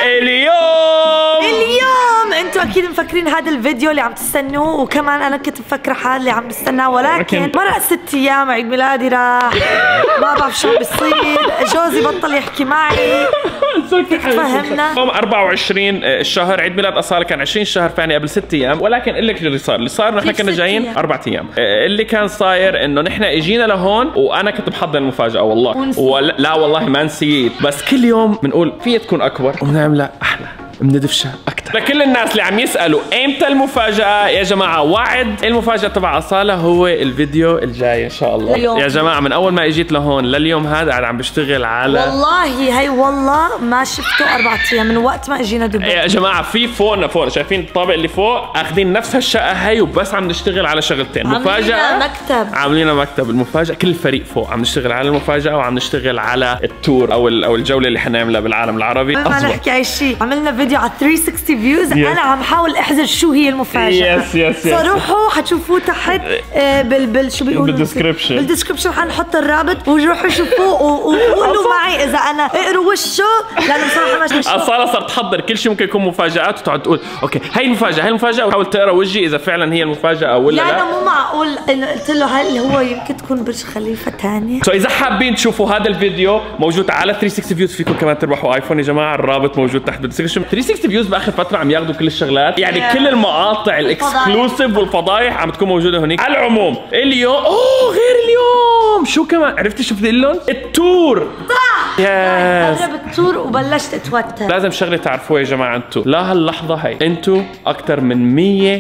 اليوم انتوا اكيد مفكرين هذا الفيديو اللي عم تستنوه، وكمان انا كنت مفكره حالي عم بستناه، ولكن مرق 6 ايام عيد ميلادي راح. ما بعرف شو بيصير، جوزي بطل يحكي معي. فهمنا 24 الشهر عيد ميلاد أصالة كان 20 الشهر، فعني قبل 6 ايام. ولكن اقول لك اللي صار نحن كنا جايين 4 ايام. اللي كان صاير انه نحن اجينا لهون وانا كنت محضر المفاجأة والله. لا والله ما نسيت، بس كل يوم بنقول فيها تكون اكبر وبنعملها احلى، بندفشها اكثر. لكل الناس اللي عم يسالوا ايمتى المفاجاه، يا جماعه وعد المفاجاه تبع أصالة هو الفيديو الجاي ان شاء الله. يا جماعه من اول ما اجيت لهون لليوم هذا قاعد عم بشتغل على، والله هي والله ما شفته 4 ايام من وقت ما اجينا دبي. يا جماعه في فوق شايفين الطابق اللي فوق، اخذين نفس هالشقه هي وبس عم نشتغل على شغلتين. مفاجاه عاملين مكتب المفاجاه، كل الفريق فوق عم نشتغل على المفاجاه وعم نشتغل على التور او الجوله اللي حنعملها بالعالم العربي. ما نحكي اي شيء، عملنا فيديو على 360 فيوز. انا عم حاول احذر شو هي المفاجاه. يس فروحوا حتشوفوه تحت شو بيقولوا بالديسكربشن حنحط الرابط، وروحوا شوفوه وقولوا معي اذا انا اقروا وشه، لانه بصراحه مش أصالة صارت تحضر كل شيء ممكن يكون مفاجآت، وتقعد تقول اوكي هي المفاجاه وتحاول تقرا وجهي اذا فعلا هي المفاجاه ولا لا. انا مو معقول انه قلت له هل هو يمكن تكون برج خليفه ثانيه. اذا حابين تشوفوا هذا الفيديو موجود على 360 فيوز، فيكم كمان تربحوا ايفون يا جماعه، الرابط موجود تحت بالديسكربشن. 360 فيوز باخر فتره عم ياخذوا كل الشغلات، يعني كل المقاطع الاكسكلوسيف والفضايح عم تكون موجوده هناك. على العموم اليوم غير اليوم شو كمان عرفتي شو بدي اقول لهم؟ التور. صح جربت التور وبلشت اتوتر. لازم شغله تعرفوها يا جماعه، انتم لهاللحظه هي انتم اكثر من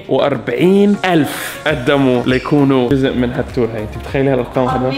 140,000 قدموا ليكونوا جزء من هالتور هي. انت متخيلي هالارقام هذول؟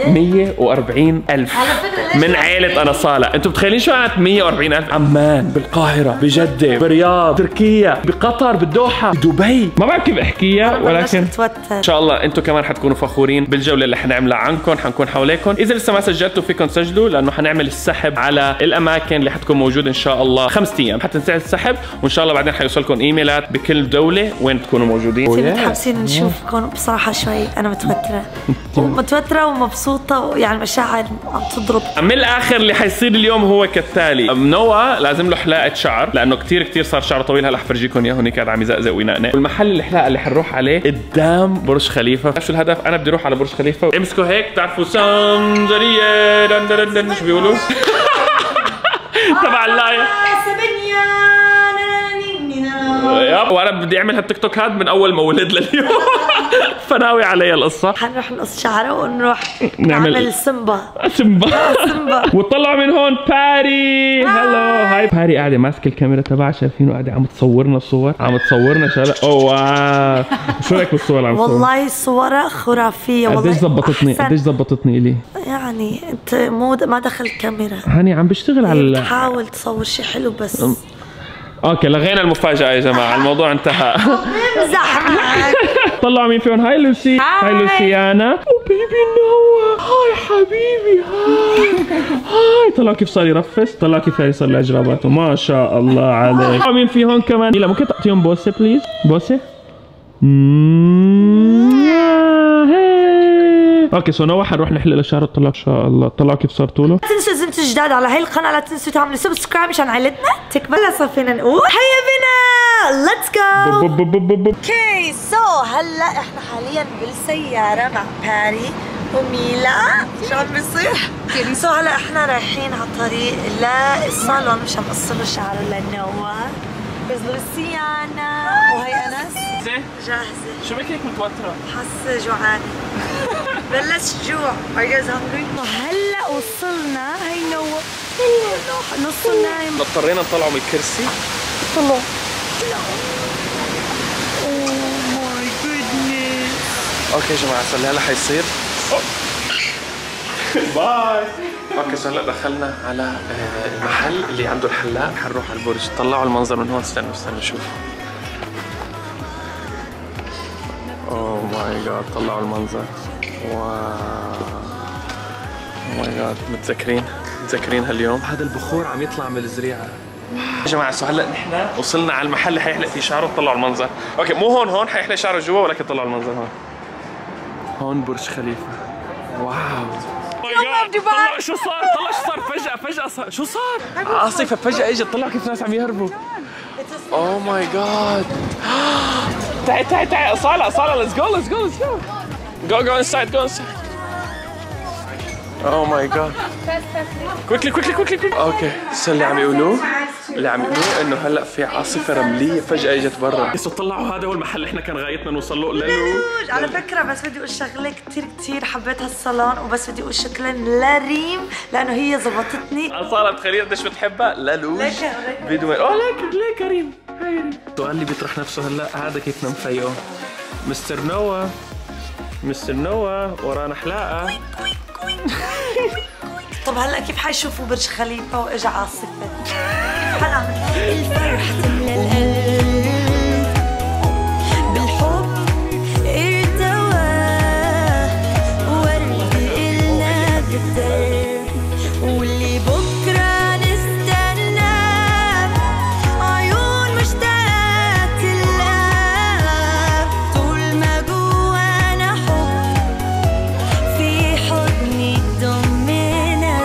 140,000 من عائله أنا صالة. انتم متخيلين شو معنات 140,000؟ عمان، بالقاهره، بجده، برياض، تركيا، بقطر، بالدوحه، بدبي، ما بعرف كيف احكيها، ولكن ان شاء الله انتم كمان حتكونوا فخورين بالجوله اللي حنعملها عنكم، حنكون حواليكم. اذا لسه ما سجلتوا فيكم تسجلوا، لانه حنعمل السحب على الاماكن اللي حتكون موجوده ان شاء الله 5 ايام حتنسى السحب، وان شاء الله بعدين حيوصلكم ايميلات بكل دوله وين تكونوا موجودين. متحمسين نشوفكم بصراحه شوي، انا متوتره ومبسوطه، يعني مشاعر عم تضرب. من الاخر اللي حيصير اليوم هو كالتالي: نوا لازم له حلاقه شعر، لانه كثير صار شعره طويل. هلا حفرجيكم اياه هونيك قاعد عم يزقزق وينقنق. والمحل الحلاقه اللي حنروح عليه قدام برج خليفه. شو الهدف؟ انا بدي اروح على برج خليفه امسكوا هيك، بتعرفوا سندريه دن شو بيقولوا تبع اللايف. وانا بدي اعمل هالتيك توك هاد من اول ما ولد لليوم. فناوي علي القصه. حنروح نقص شعره ونروح نعمل سمبا. وطلعوا من هون باري. هلو هاي باري قاعده ماسكه الكاميرا تبعها، شايفينه قاعده عم تصورنا صور، عم تصورنا شغلات. واو شو رايك بالصور عم تصور؟ والله صورها خرافيه والله. قديش زبطتني الي. يعني انت ما دخل الكاميرا هاني عم بشتغل على حاول تصور شيء حلو بس. اوكي لغينا المفاجأة يا جماعة، الموضوع انتهى. بمزح معك. طلعوا مين فيهم؟ هاي لوسي، هاي لوسيانا وبيبي نوا. هاي حبيبي، هاي طلعوا كيف صار يرفس، طلعوا كيف يصير له اجراباته، ما شاء الله عليك. طلعوا مين فيهم كمان؟ لا ممكن تعطيهم بوسة بليز؟ بوسة؟ اوكي سو نوا حنروح نحلق لشعره. طلع ان شاء الله، طلعوا كيف صار طوله. لا تنسوا اذا انتم جداد على هاي القناه لا تنسوا تعملوا سبسكرايب مشان عائلتنا تكبر. هلا فينا نقول هيا بنا ليتس جو. اوكي سو هلا احنا حاليا بالسياره مع باري وميلا. شو عم بيصير؟ سو هلا احنا رايحين على الطريق للصالون مشان نقص له شعره لنوا. بس لوسيانا وهي انس جاهزة. شو بك هيك متوترة؟ حاسة جوعانة. بلش جوع. Are you guys hungry؟ هلا وصلنا. هي نوا نص نايم. اضطرينا نطلعه من الكرسي. طلعوا. Oh my goodness. اوكي يا جماعة صار هلا حيصير. باي. اوكي سو هلا دخلنا على المحل اللي عنده الحلاق، حنروح على البرج. طلعوا المنظر من هون. استنوا شوفوا. اوه ماي جاد طلعوا المنظر. واو اوه ماي جاد. متذكرين هاليوم هذا البخور عم يطلع من الزريعه يا جماعه. سو هلا نحن وصلنا على المحل اللي حيحلق فيه شعره. طلعوا المنظر. اوكي مو هون حيحلق شعره جوا، ولكن طلعوا المنظر هون برج خليفه. واو يوم بدبي. طلع شو صار؟ طلع شو صار فجأة صار شو صار؟ عاصفة فجأة اجت، طلعوا كيف ناس عم يهربوا. اوه ماي جاد. تعي أصالة let's go. Go inside. Oh my god. quickly. اوكي اللي عم يقولوه انه هلا في عاصفة رملية فجأة اجت برا. بس طلعوا هذا هو المحل اللي احنا كان غايتنا نوصل له. للوج. على فكرة بس بدي اقول شغلة كثير حبيت هالصالون، وبس بدي اقول شكرا لريم لانه هي زبطتني. أصالة بتخيلي قديش بتحبها للوج. بدون ليك كريم. السؤال اللي بيطرح نفسه هلا، هذا كيف مفيقه؟ مستر نوا ورانا حلاقة. طب هلا كيف حيشوفوا برج خليفة واجا عاصفة؟ حنعمل الفرح تملى القلب بالحب ارتوى ورد إلنا بالدرب، واللي بكرة نستنى عيون مشتاقة تلقى، طول ما جوانا حب في حضني تضمنا.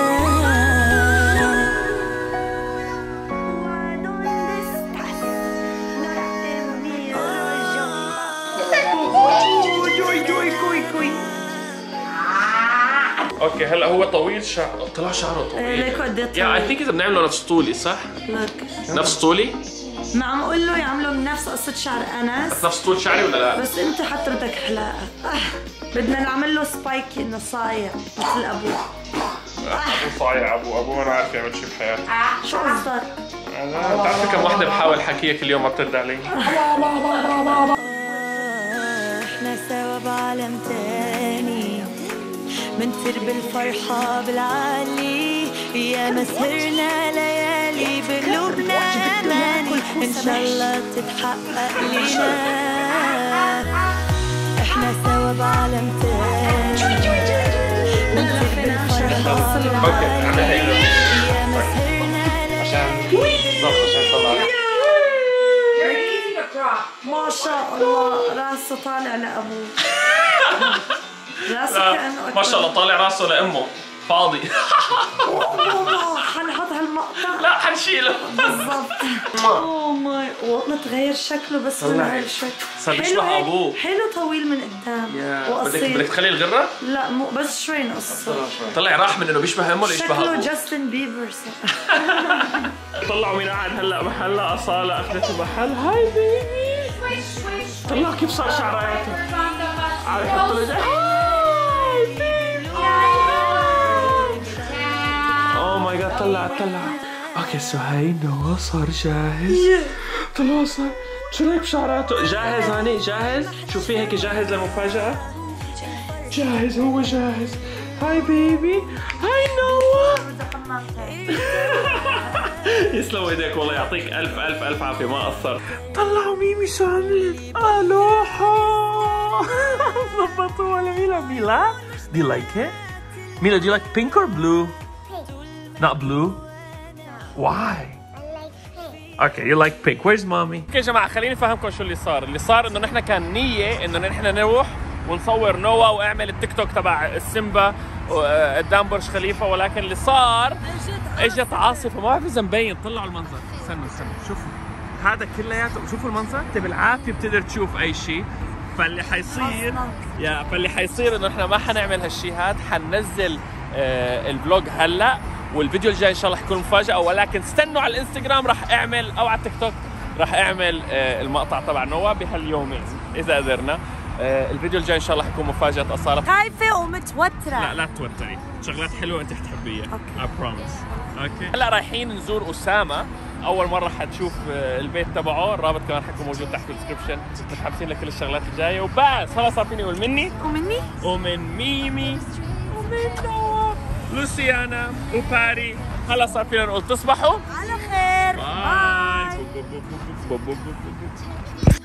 اوكي هلا هو طويل شعره، طلع شعره طويل. ليك وديت يا اي ثينك اذا بنعمله نفس طولي صح؟ لك نفس طولي؟ ما عم اقول له يعملوا من نفس قصة شعر انس، نفس طول شعري ولا لا؟ بس انت حتى بدك حلاقة. بدنا نعمل له سبايك انه صايع مثل ابوه. ابو صايع، ابوه ما عارف يعمل شيء بحياته. شو قصدك؟ بتعرفي كم وحده بحاول حكيك اليوم ما بترد علي؟ احنا سوا بعالم تاني منطير بالفرحة بالعالي، يا ما سهرنا ليالي بقلوبنا أماني، إن شاء الله تتحقق لنا. احنا سوا بعالم تاني منطير بالفرحة بالعالي، يا ما سهرنا ليالي. ما شاء الله راسه طالع لأبوه. راسه كأنه ما شاء الله طالع راسه لامه فاضي. حنحط هالمقطع. لا حنشيله بالضبط. اوه ماي والله تغير شكله بس من هالشكل. صار بيشبه ابوه. حلو طويل من قدام وقصير. بدك تخلي الغره؟ لا مو بس شوي نقصه. طلع راح من انه بيشبه امه ليشبه ابوه. شكله جاستن بيبر. طلعوا مين قاعد هلا محلها. أصالة اخذته محل. هاي بيبي. طلع كيف صار شعراته. عم يحط له هاي بيبي. اوه ماي جاد طلع. اوكي سو هاي نوا صار جاهز. طلع صار. شو رايك بشعراته؟ جاهز هاني؟ جاهز؟ شوفي هيك جاهز للمفاجأة؟ جاهز هو جاهز. هاي بيبي. هاي نوا. يسلم ايديك والله يعطيك الف عافيه ما قصر. طلعوا ميمي شو عملت. الوحو. ظبطوا ولا ميلا. Do you like it? Mila, do you like pink or blue? Pink. Not blue? Why? اوكي you like pink. Where's mommy? اوكي يا جماعه خليني افهمكم شو اللي صار. اللي صار انه نحن كان نيه انه نحن نروح ونصور نوا واعمل التيك توك تبع السيمبا قدام برج خليفه، ولكن اللي صار اجت عاصفه ما بعرف اذا مبين. طلعوا المنظر. استنوا شوفوا هذا كلياته. شوفوا المنظر. انت بالعافيه بتقدر تشوف اي شيء. فاللي حيصير انه احنا ما حنعمل هالشيء هذا. حننزل الفلوج هلا، والفيديو الجاي ان شاء الله حيكون مفاجاه، ولكن استنوا على الانستغرام راح اعمل او على التيك توك راح اعمل المقطع تبع نوا بهاليومين اذا قدرنا. الفيديو الجاي ان شاء الله حيكون مفاجاه أصالة. خايفه ومتوتره. لا توتري، شغلات حلوه انت حتحبيها. I promise. اوكي هلا رايحين نزور اسامه. اول مره حتشوف البيت تبعه. الرابط كمان حيكون موجود تحت الديسكربشن. متحمسين لكل الشغلات الجايه وبس. خلاص صار فيني اقول مني ومن ميمي ومن نوا لوسيانا وباري. هلا صار فينا نقول تصبحوا على خير. باي.